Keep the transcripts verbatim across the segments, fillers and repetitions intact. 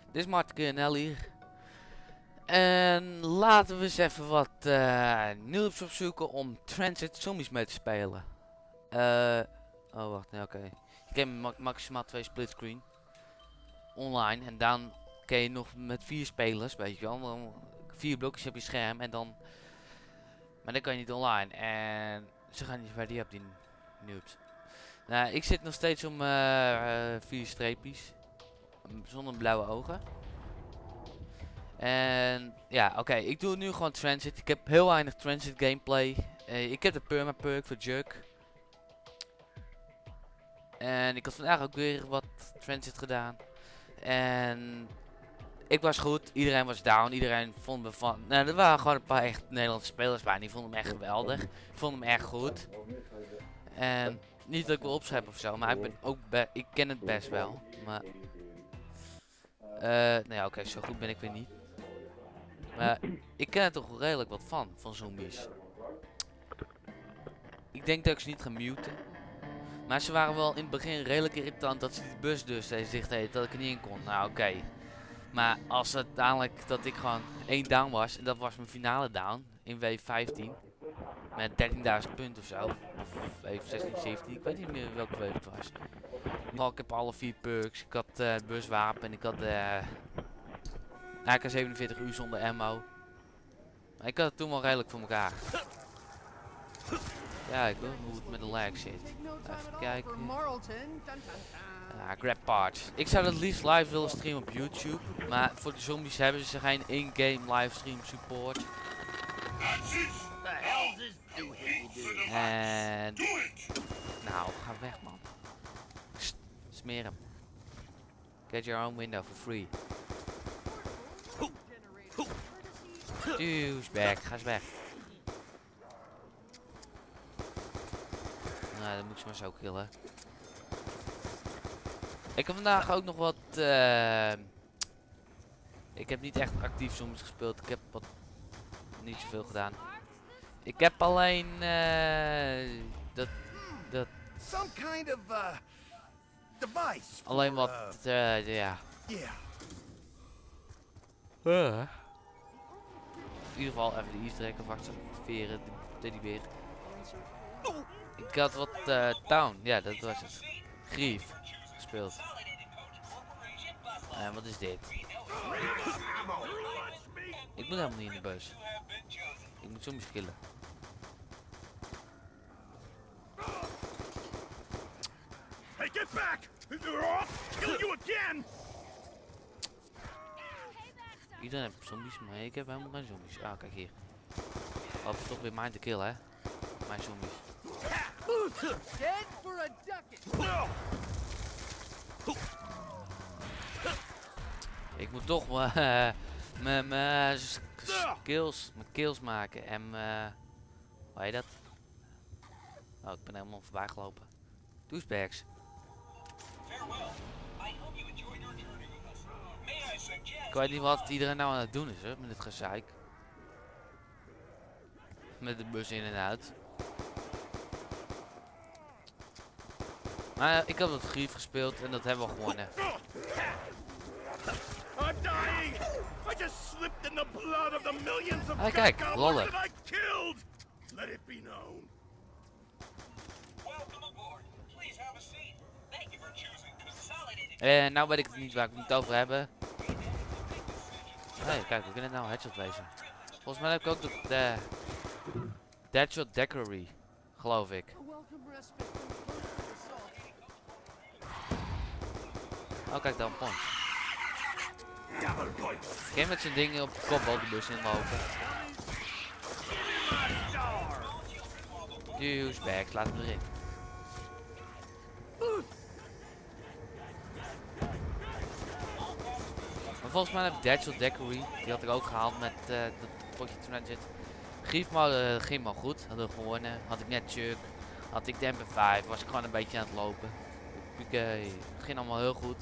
Dit is Martin en Ellie. En laten we eens even wat uh, nieuws opzoeken om Transit Zombies mee te spelen. Uh, oh wacht, nee, oké. Okay. Je kan ma maximaal twee splitscreen. Online. En dan kun je nog met vier spelers, weet je wel. Dan vier blokjes op je scherm en dan... Maar dan kan je niet online. En ze gaan niet verder op die noobs. Nou, ik zit nog steeds om uh, uh, vier streepjes. Zonder blauwe ogen. En ja, oké, okay, ik doe nu gewoon Transit. Ik heb heel weinig Transit gameplay. Uh, ik heb de perma perk voor Jerk. En ik had vandaag ook weer wat Transit gedaan. En ik was goed, iedereen was down, iedereen vond me van... Nou, er waren gewoon een paar echt Nederlandse spelers bij, die vonden me echt geweldig. Ik vond hem echt goed. En niet dat ik wil opscheppen of zo, maar ik ben ook be ik ken het best wel. Maar... Uh, nou ja, oké, okay, zo goed ben ik weer niet. Maar ik ken er toch redelijk wat van, van zombies. Ik denk dat ik ze niet ga muten. Maar ze waren wel in het begin redelijk irritant dat ze die bus dus steeds dicht deed, dat ik er niet in kon. Nou oké. Okay. Maar als het uiteindelijk dat ik gewoon één down was, en dat was mijn finale down in wave vijftien. Met dertienduizend punten of zo. Of wave zestien, zeventien, ik weet niet meer welke wave het was. Ik heb alle vier perks, ik had uh, het buswapen, ik had de uh, A K zevenenveertig U zonder ammo. Maar ik had het toen wel redelijk voor elkaar. Kijk hoor, hoe het met de lag zit. Even kijken. Ja, grab parts. Ik zou dat liefst live willen streamen op YouTube. Maar voor de zombies hebben ze geen in-game livestream support. En... Nou, ga weg man. Psst, smeer hem. Get your own window for free. Douchebag, ga eens weg. Nou, dan moet ik ze maar zo killen. Ik heb vandaag ook nog wat... Uh, ik heb niet echt actief zombies gespeeld. Ik heb wat niet zoveel gedaan. Ik heb alleen... Uh, dat... dat... Kind of, uh, device alleen wat... Uh, ja. Yeah. Uh. In ieder geval even de easter egg of activeren. De teddybeer. Ik had wat uh, town, ja dat was het. Grief gespeeld. En uh, wat is dit? Ik moet helemaal niet in de bus. Ik moet zombies killen. Hey, get back! Kill you again! Iedereen heeft zombies, maar ik heb helemaal geen zombies. Ah, kijk hier. Oh, het is toch weer mij te killen, hè? Mijn zombies. Ik moet toch mijn skills, mijn kills maken en uh, hoe heet dat? Oh, ik ben helemaal voorbij gelopen. Douchebags. Ik weet niet wat iedereen nou aan het doen is, hè, met dit gezeik. Met de bus in en uit. Maar uh, ik heb het grief gespeeld en dat hebben we gewonnen. Ah, kijk, lollen. En nou weet ik het niet waar ik het over hebben. Hey, kijk, we kunnen nou headshot wezen. Volgens mij heb ik ook de, de Deadshot Decory, geloof ik. Oh, kijk dan, pont. Geen met zijn dingen op de kopbal de bus inlopen. Douchebag, laat hem erin. Maar volgens mij heb ik Deadshot Decory, die had ik ook gehaald met uh, dat potje Transit. Griefmode uh, ging maar goed, hadden we gewonnen. Had ik net Chuck, had ik de M P vijf, was ik gewoon een beetje aan het lopen. Oké, het ging allemaal heel goed.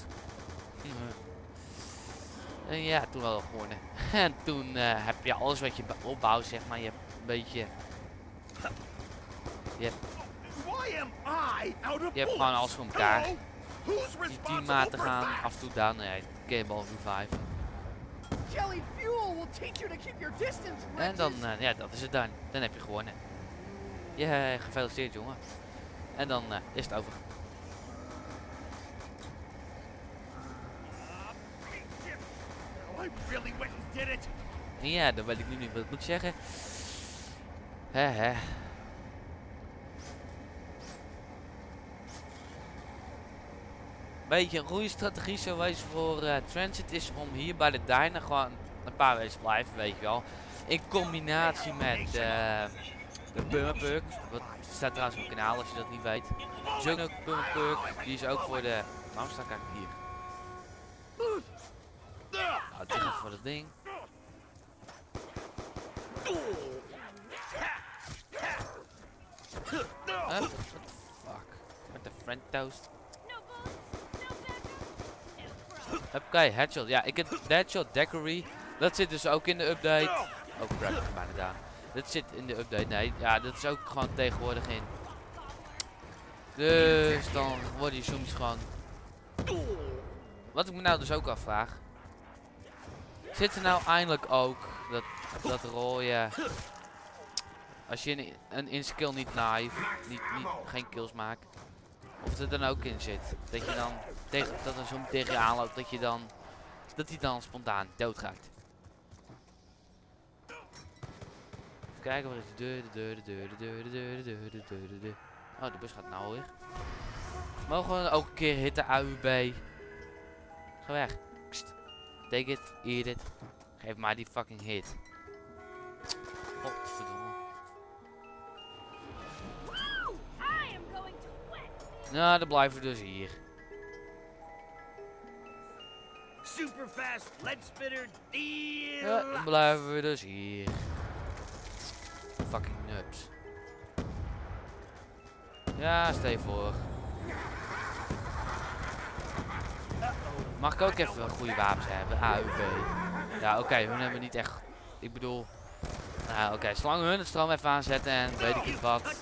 En ja, toen hadden we gewonnen. En toen uh, heb je alles wat je opbouwt, zeg maar. Je hebt een beetje... Je hebt, je hebt gewoon alles voor elkaar. die teammaten gaan af en toe down. Nee, kun je bal revive. En dan, uh, ja, dat is het dan. Dan heb je gewonnen. Ja, gefeliciteerd jongen. En dan uh, is het over. Ja, dan weet ik nu niet wat ik moet zeggen. Hè hè. Beetje een goede strategie zou wezen voor uh, Transit is om hier bij de diner gewoon een paar weken te blijven, weet je wel. In combinatie met uh, de Permaperk. Wat staat trouwens op mijn kanaal als je dat niet weet. Jungle Permaperk, die is ook voor de... Waarom sta ik eigenlijk hier? Nou, het is even voor dat ding. Huh, what the fuck? Met de friend toast. Oké, okay, headshot. Ja, ik heb headshot Decory. Dat zit dus ook in de update. Oh crap, ik ben bijna daar. Dat zit in de update. Nee, ja, dat is ook gewoon tegenwoordig in. Dus dan worden die soms gewoon. Wat ik me nou dus ook afvraag. Zit er nou eindelijk ook dat, dat rode. Als je een, een in-skill niet knife, niet, niet, geen kills maakt. Of er dan ook in zit. Dat je dan tegen, dat er zo'n tegen je aanloopt, dat je dan. Dat hij dan spontaan doodgaat. Even kijken, waar is de deur, de deur, de deur, de deur, de deur, de deur, de deur, de deur. Oh, de bus gaat nou weer. Mogen we ook een keer hitten A U B? Ga weg. Pst. Take it, eat it. Geef mij die fucking hit. Godverdomme. Nou, dan blijven we dus hier. Super fast lead spitter deal. Ja, dan blijven we dus hier. Fucking nuts. Ja, stel je voor. Mag ik ook even goede wapens hebben? A U B. Ja, oké, okay, hun hebben niet echt. Ik bedoel. Nou, oké, okay, zolang hun het stroom even aanzetten en weet ik niet wat.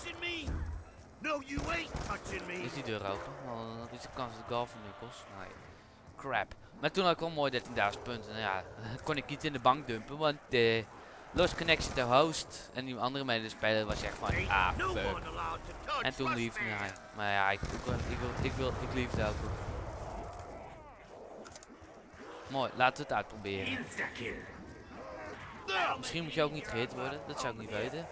Is die deur open? Dan is de kans dat de golf nu kost. Nee. Crap. Maar toen had ik wel mooi dertienduizend punten. Nou ja, kon ik niet in de bank dumpen, want de lost connection to host en die andere medespeler was echt van ah fuck. En toen lief nee. Maar ja, ik, ik, wil, ik, wil, ik, wil, ik lief het ook. Mooi, laten we het uitproberen. Misschien moet je ook niet gehit worden, dat zou ik niet weten.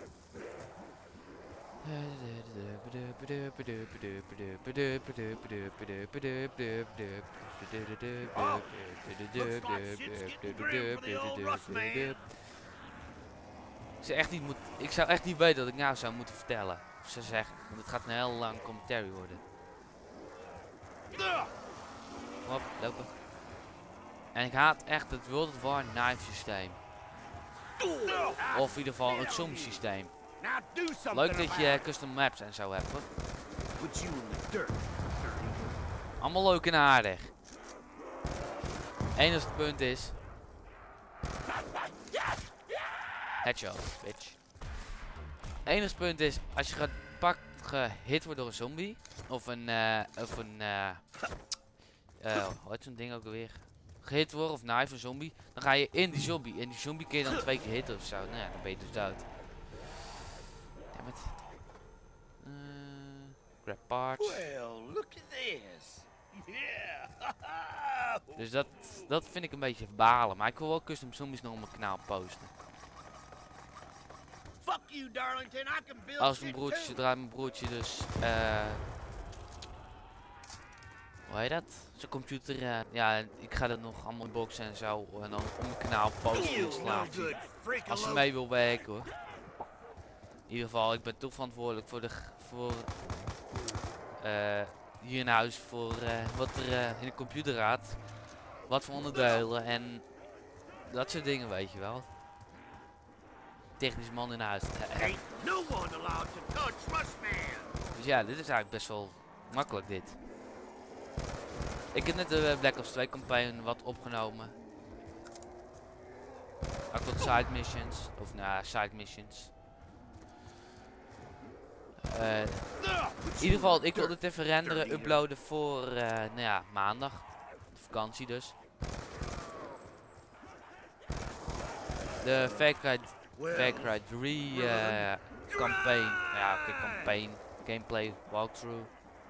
Ik zou echt niet moet, ik zou echt niet weten wat ik nou zou moeten vertellen. Of ze zeggen, want het gaat een heel lang commentary worden. Hop, lopen. En ik haat echt het World of War knife systeem. Of in ieder geval het zombie systeem. Leuk dat je custom maps en zo hebt hoor. Allemaal leuk en aardig. Enigste punt is. Headshot, bitch. Enigste punt is, als je gaat pak gehit wordt door een zombie. Of een, uh, of een, uh, uh, wat is zo'n ding ook alweer? Gehit worden of knife een zombie. Dan ga je in die zombie. En die zombie kun je dan twee keer hitten of zo. Nou ja, dan ben je dus dood. Dammit. Uh, grab parts. Well, look at this. Yeah. Dus dat, dat vind ik een beetje balen. Maar ik wil wel custom zombies nog op mijn kanaal posten. Fuck you, Darlington. I can build Als mijn broertje, zodra mijn broertje dus. Uh, hoe heet dat? Zijn computer. Uh, ja, ik ga dat nog allemaal boxen en zo. En dan op mijn kanaal posten installatie. Als ze mee wil werken hoor. In ieder geval, ik ben toch verantwoordelijk voor de. Voor, uh, hier in huis voor uh, wat er uh, in de computer gaat. Wat voor onderdelen en dat soort dingen, weet je wel. Technisch man in huis. Dus ja, dit is eigenlijk best wel makkelijk dit. Ik heb net de Black Ops twee campagne wat opgenomen. Ook wat side missions. Of nou, side missions. Uh, in ieder geval, ik wil dit even renderen, uploaden voor, uh, nou ja, maandag. De vakantie dus. De Far Cry, Far Cry drie uh, campaign. Ja, oké, okay, campaign. Gameplay walkthrough.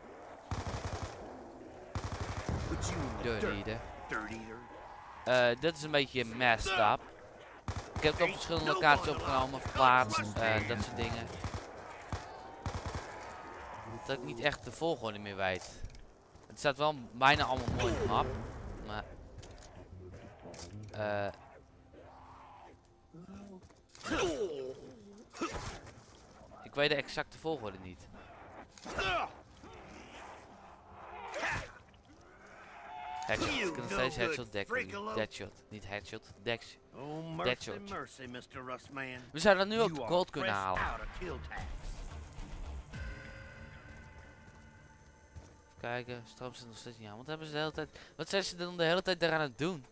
Dirty, uh, dit is een beetje messed up. Ik heb het op verschillende locaties opgenomen, verplaatst, uh, dat soort dingen. Dat ik niet echt de volgorde meer weet. Het staat wel bijna allemaal mooi in de map. Maar... Uh, ik weet de exacte volgorde niet. Headshot. Ik kan nog steeds headshot, deadshot. Niet headshot, deadshot. Deadshot. We zouden nu ook de gold kunnen halen. Kijken, stroom zit nog steeds niet aan. Wat hebben ze de hele tijd... Wat zijn ze dan de hele tijd daar aan het doen?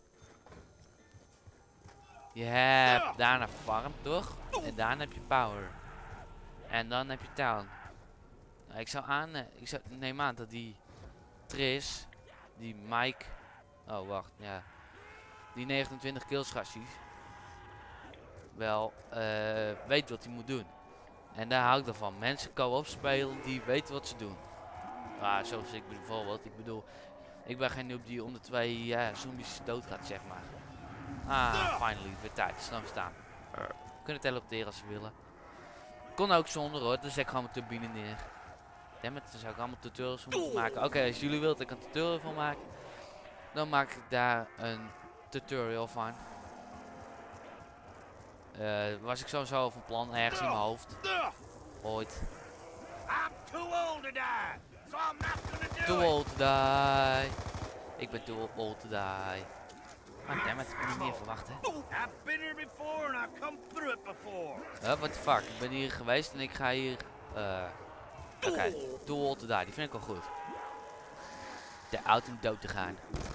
Je hebt daarna farm, toch? En daarna heb je power. En dan heb je town. Nou, ik zou aan... Ik zou, neem aan dat die... Tris... Die Mike... Oh, wacht, ja. Die negenentwintig kills gasties. Wel, uh, weet wat hij moet doen. En daar hou ik ervan. Mensen co-op spelen die weten wat ze doen. Ah, zoals ik bijvoorbeeld. Ik bedoel, ik ben geen noob die om de twee ja, zombies dood gaat, zeg maar. Ah, finally, weer tijd. Snel staan. We kunnen teleporteren als ze willen. Kon ook zonder hoor, dan zet ik gewoon mijn turbine neer. Dammit, dan zou ik allemaal tutorials van moeten maken. Oké, okay, als jullie willen dat ik een tutorial van maak, dan maak ik daar een tutorial van. Uh, was ik sowieso van plan, ergens in mijn hoofd. Ooit. So I'm not gonna do Too it. old to die. Ik ben too old to die. Ah, dammit, ik kan niet meer verwachten. I've been here before and I've come through it before. Uh, what the fuck, ik ben hier geweest en ik ga hier... Uh, Oké, okay. Too old to die, die vind ik wel goed. Te oud om dood te gaan.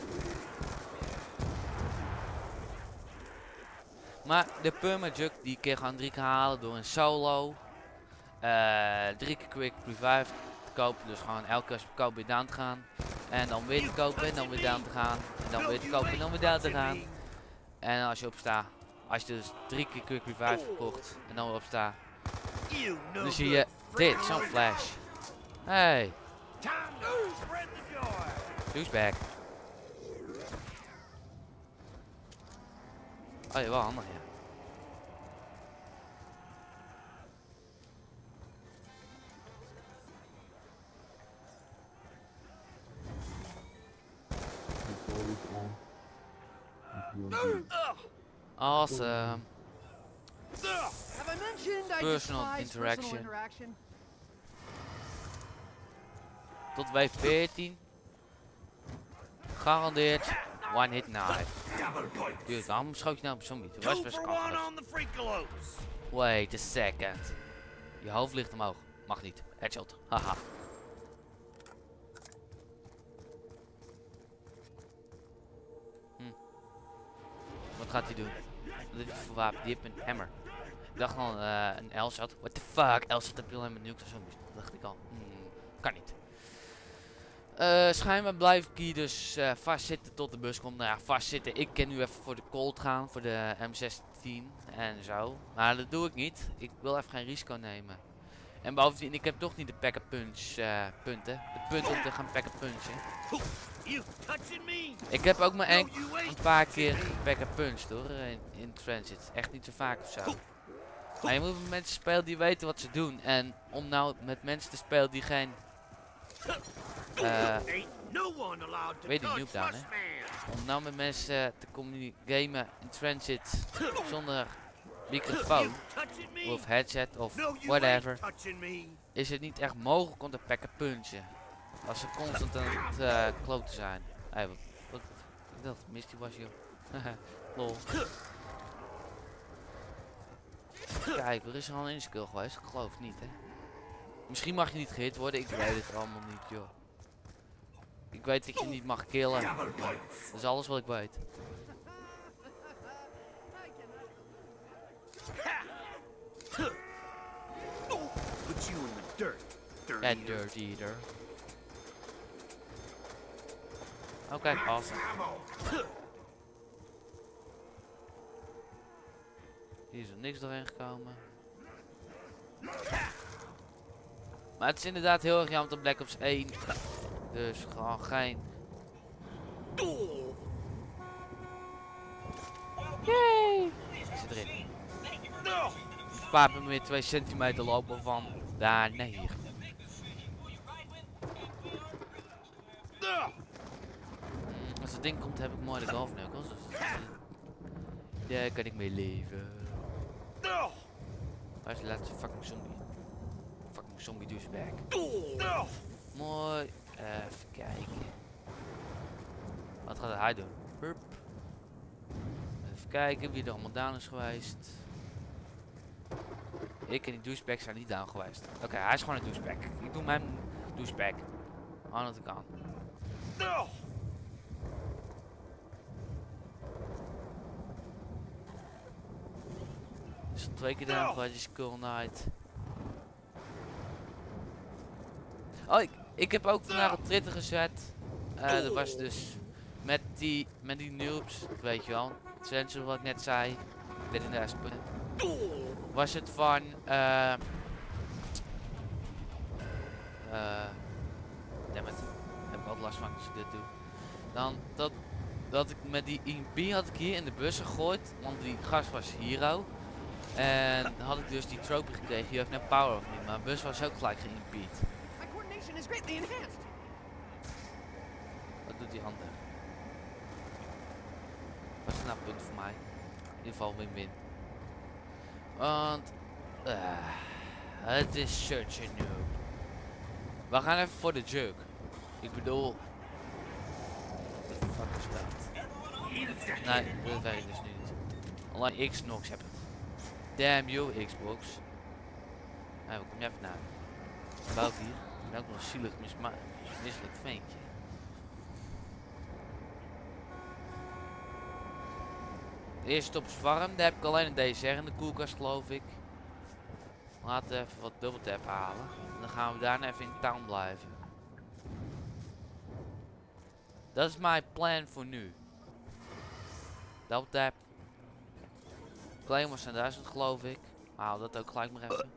Maar de permajug die kun je gewoon drie keer halen door een solo. Uh, drie keer quick revive te kopen, dus gewoon elke keer als je koopt weer down te gaan. En dan weer te kopen en dan weer down te gaan. En dan weer te kopen en dan weer down te gaan. En als je opstaat, als je dus drie keer quick revive verkocht en dan weer opstaat, dan zie je dit, zo'n flash. Hey. Douchebag. Oh ja, wel handig ja. Awesome. Personal interaction. Tot bij veertien. Garandeerd. One hit knife. Dude, waarom schoot je nou op zombie? Het was best kansloos. Wait a second. Je hoofd ligt omhoog. Mag niet. Headshot. Haha. Hm. Wat gaat hij doen? Wat heeft hij voor wapen? Die heeft een hammer. Ik dacht al uh, een L-shot. What the fuck? L-shot heb je alleen met nukes zombies. Dat dacht ik al. Hmm. Kan niet. Uh, schijnbaar blijf ik hier dus uh, vastzitten tot de bus komt. Nou ja, vastzitten. Ik kan nu even voor de Colt gaan. Voor de M zestien en zo. Maar dat doe ik niet. Ik wil even geen risico nemen. En bovendien, ik heb toch niet de pack-up punch uh, punten. De punten om te gaan pack-up punchen. Ik heb ook maar een, een paar keer pack-up punch hoor. In, in Transit. Echt niet zo vaak of zo. Maar je moet met mensen spelen die weten wat ze doen. En om nou met mensen te spelen die geen... Uh, weet die noob dan, hè? Om nou met mensen uh, te communiceren in Transit zonder microfoon of headset of whatever, is het niet echt mogelijk om te packen punchen als ze constant aan het uh, kloten zijn. Hey, wat, wat, ik dacht Misty was joh. Lol. Kijk, er is al een inskill geweest, ik geloof het niet hè. Misschien mag je niet gehit worden, ik weet het allemaal niet joh. Ik weet dat je niet mag killen. Dat is alles wat ik weet. Put you in the dirt. En Dirt Eater. Oh kijk, awesome. Hier is er niks doorheen gekomen. Maar het is inderdaad heel erg jammer dat Black Ops één. Dus gewoon geen. Yay! Ik zit erin. Spaart me weer twee centimeter lopen van daar naar hier. Mm, als het ding komt heb ik mooi de golfknukkels. Dus daar kan ik mee leven. Waar is de laatste fucking zombie? Fucking zombie douchebag. Mooi. Even kijken. Wat gaat hij doen? Burp. Even kijken wie er allemaal down is geweest. Ik en die douchebag zijn niet down geweest. Oké, okay, hij is gewoon een douchebag. Ik doe mijn douchebag. Aan dat ik kan. Is er twee keer down geweest, die Skull Knight. Oh, ik, ik heb ook vandaag een Twitter gezet. Uh, dat was dus met die, met die noobs, weet je wel. Sensor wat ik net zei. dertigduizend punten. Was het van. Uh, uh, dammit. Heb ik altijd last van als ik dit doe. Dan dat, dat ik met die I M P had ik hier in de bus gegooid. Want die gast was hero. En had ik dus die trope gekregen. Je hebt net power of niet. Maar de bus was ook gelijk ge-I M P'd. Wat doet die ander? Wat is nou punt voor mij? In ieder geval win-win. Want uh, het is such a noob. We gaan even voor de jerk. Ik bedoel, wat de fuck is dat? Nee, dat weet ik dus niet. Alleen Xbox heb het. Damn you Xbox. Nee, waar kom je even naar? Boven hier. Ik ben ook nog een zielig misma misselijk ventje. Eerst op zwarm, daar heb ik alleen een D S R in de koelkast geloof ik. Laten we even wat dubbeltap halen. En dan gaan we daarna even in town blijven. Dat is mijn plan voor nu. Dubbeltap. Claymores zijn duizend geloof ik. Haal dat ook gelijk maar even.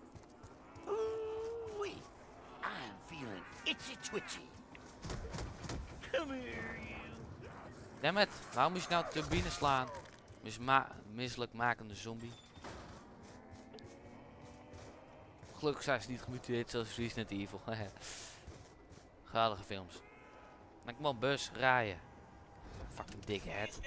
I'm feeling itchy twitchy. Come here, you. Dammit, waarom moest je nou turbine slaan? Misma misselijk makende zombie. Gelukkig zijn ze niet gemuteerd zoals Resident Evil. Galige films. Maar ik moet bus rijden. Fucking dikke head.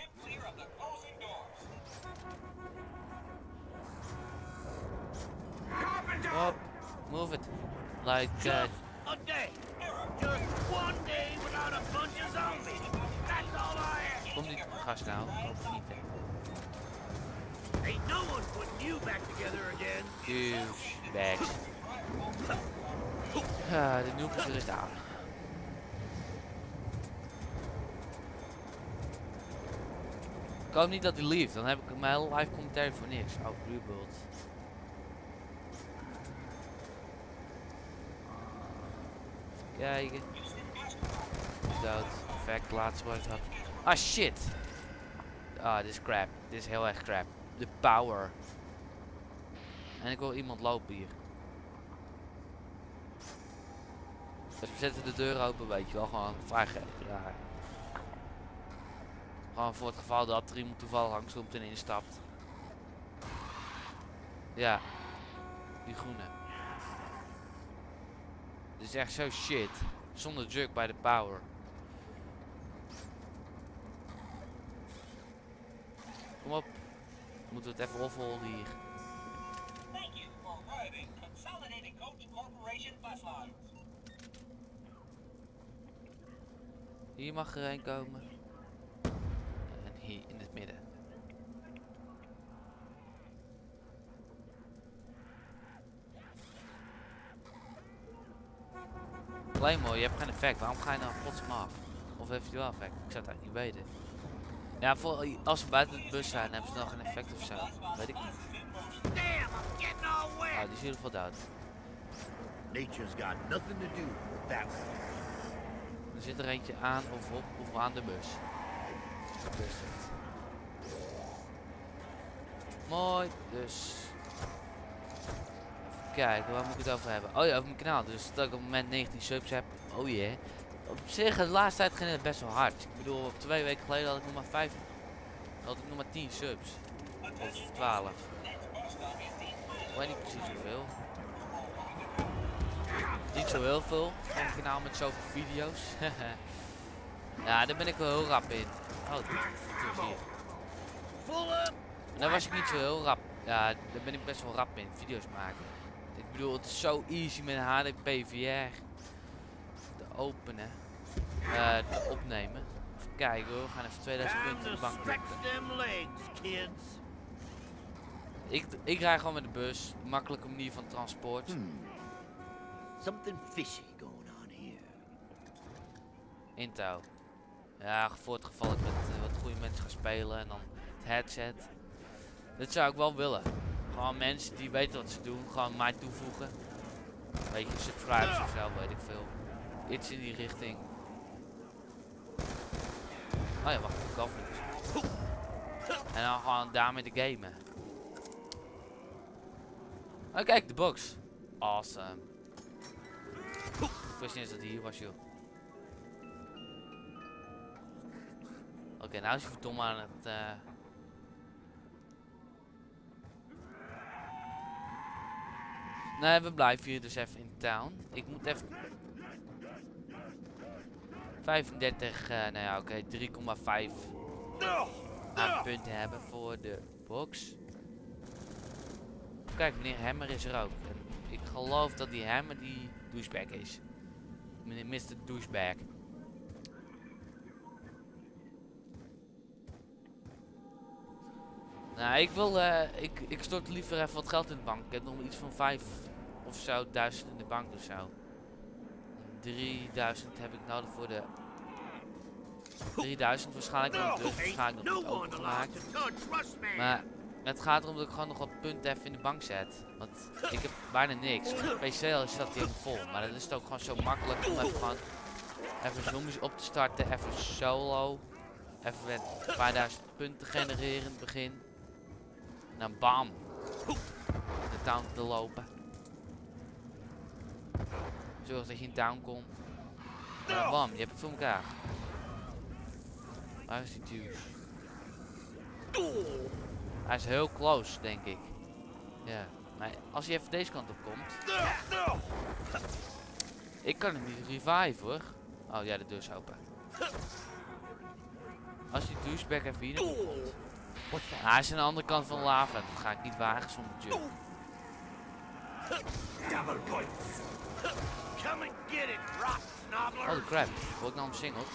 Hop, move it. Like uh, A day. Just one day without a bunch of zombies. That's all I ask. Komt die gast nou? Of niet, hè? Ain't no one putting you back together again. Douchebags. Ja, de noob is er eens aan. Ik hoop niet dat hij leeft, dan heb ik mijn hele live commentaar voor niks. Oh, rebuild. Even kijken. Dood. Perfect, laatste wat ik had. Ah shit! Ah, dit is crap. Dit is heel erg crap. De power. En ik wil iemand lopen hier. Dus we zetten de deur open, weet je wel, gewoon vrijgeven. Ja. Gewoon voor het geval dat er iemand toevallig langs komt en instapt. Ja. Die groene. Dit is echt zo shit. Zonder jerk bij de power. Kom op. Moeten we het even opholden hier. Hier mag er een komen. En hier in het midden. Claymore, je hebt geen effect. Waarom ga je nou plotsam af? Of heeft hij wel effect? Ik zou het eigenlijk niet weten. Ja, voor, als ze buiten de bus zijn, hebben ze nog een effect of zo. Weet ik niet. Ah, die is in ieder geval dood. Nature's got nothing to do with that one. Er zit er eentje aan of op of aan de bus. De bus zit. Mooi, dus. Even kijken, waar moet ik het over hebben? Oh ja, over mijn kanaal. Dus dat ik op het moment negentien subs heb. Oh jee. Yeah. Op zich, de laatste tijd ging het best wel hard. Ik bedoel, op twee weken geleden had ik nog maar vijf. Had ik nog maar tien subs. Of twaalf. Ik weet niet precies hoeveel. Niet zo heel veel. Van een kanaal met zoveel video's. Ja, daar ben ik wel heel rap in. Oh, dit is hier. En daar was ik niet zo heel rap. Ja, daar ben ik best wel rap in. Video's maken. Ik bedoel, het is zo easy met een H D P V R. Te openen. Uh, te opnemen. Even kijken hoor. We gaan even tweeduizend punten in de bank drukken. Ik, ik rij gewoon met de bus. Makkelijke manier van transport. Hmm. Something fishy going on here. In touw. Ja, voor het geval ik met uh, wat goede mensen ga spelen en dan het headset. Dat zou ik wel willen. Gewoon mensen die weten wat ze doen, gewoon mij toevoegen. Weet je, subscribers of zo, weet ik veel. Iets in die richting. Oh ja, wacht, ik kan niet. En dan gewoon daarmee te gamen. Oh kijk, de box. Awesome. Ik wist niet eens dat hij hier was, joh. Oké, okay, nou is hij verdomme aan het... Uh... Nee, we blijven hier dus even in town. Ik moet even... vijfendertig, uh, nou ja, oké, okay, drie komma vijf aan punten hebben voor de box. Kijk, meneer Hammer is er ook. En ik geloof dat die Hammer die douchebag is. Meneer mister Douchebag. Nou, ik wil, uh, ik, ik stort liever even wat geld in de bank. Ik heb nog iets van vijf of zo duizend in de bank of zo. drieduizend heb ik nodig voor de... drieduizend waarschijnlijk nog, dus waarschijnlijk nog niet opengemaakt. Maar het gaat erom dat ik gewoon nog wat punten even in de bank zet. Want ik heb bijna niks. Op de P C staat hij helemaal vol. Maar dan is het ook gewoon zo makkelijk om even gewoon... even zombies op te starten, even solo. Even met een paar duizend punten genereren in het begin. En dan bam. De town te lopen. Zorg dat je in town komt. En dan bam, je hebt het voor elkaar. Waar is die douche? Hij is heel close, denk ik. Ja, maar als hij even deze kant op komt. Ik kan hem niet revive hoor. Oh ja, de deur is open. Als die douchebag even hier naartoe komt. Ah, hij is aan de andere kant van de lava. Dat ga ik niet wagen zonder jump. Holy crap, word ik nou omsingeld?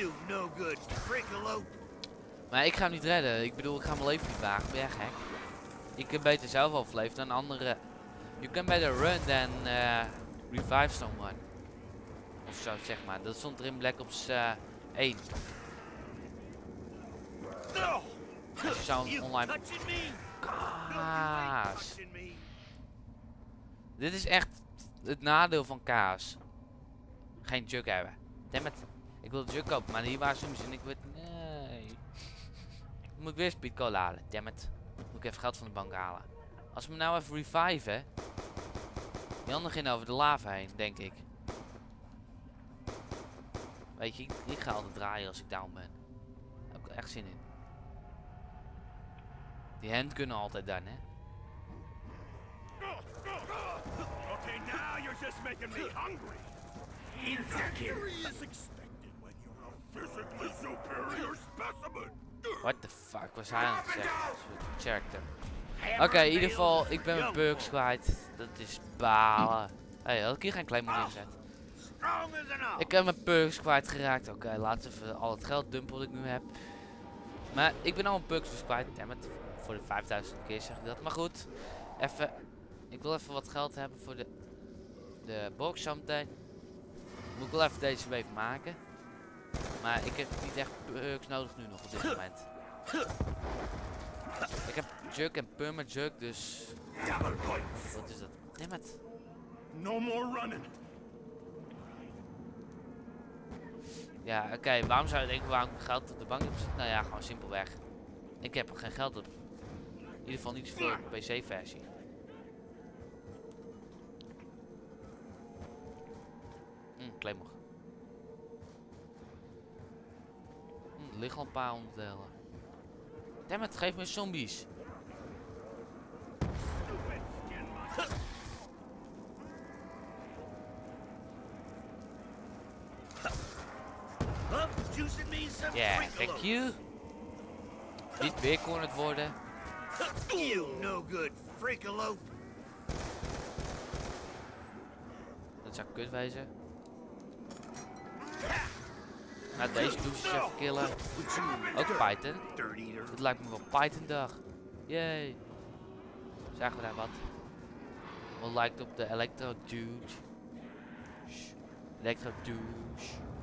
Maar ik ga hem niet redden. Ik bedoel, ik ga mijn leven niet wagen. Ben jij gek? Ik kan beter zelf overleven dan anderen. You can better run than uh, revive someone. Of zo, zeg maar. Dat stond er in Black Ops uh, één. Als je zo'n online... Kaas. Dit is echt het nadeel van kaas. Geen jug hebben. Dammit. Ik wil de jug kopen, maar hier waren zombies en ik weet... Nee. Dan moet ik weer speedcall halen. Dammit. Moet ik even geld van de bank halen. Als we me nou even reviven... Die anderen gaan over de lava heen, denk ik. Weet je, ik, ik ga altijd draaien als ik down ben. Daar heb ik echt zin in. Die hand kunnen altijd dan, hè. Okay, now you're just making me hungry. Insecurity is expected when you're a physically superior specimen. What the fuck was hij aan het zeggen? Character. Oké, okay, in ieder geval, ik ben mijn perks kwijt. Dat is balen. Hé, hey, had ik hier geen claymore neergezet? Ik heb mijn perks kwijtgeraakt. Oké, okay, laten we even al het geld dumpen wat ik nu heb. Maar ik ben al mijn perks dus kwijt. Dammit. Voor de vijfduizend keer zeg ik dat. Maar goed, even. Ik wil even wat geld hebben voor de, de box zometeen. Moet ik wel even deze wave maken. Maar ik heb niet echt perks nodig nu nog op dit moment. Ik heb jug en perma jug, dus... Wat is dat? Dammit. No more running. Ja, oké, okay, waarom zou je denken waarom ik geld op de bank heb gezet? Nou ja, gewoon simpelweg. Ik heb er geen geld op. In ieder geval niet zoveel op de P C-versie. Hm, Claymore. Hm, er liggen al een paar onderdelen. Dammit, geef me zombies. Ja, yeah, thank you. Niet weer kon het worden. You no good freakalope. Dat zou kut wezen. Nou, deze doe ze even killen. Ook Python. Het lijkt me wel Python dag. Yay. Zagen we daar wat? Wat lijkt op de Electro Douche. Electro Douche.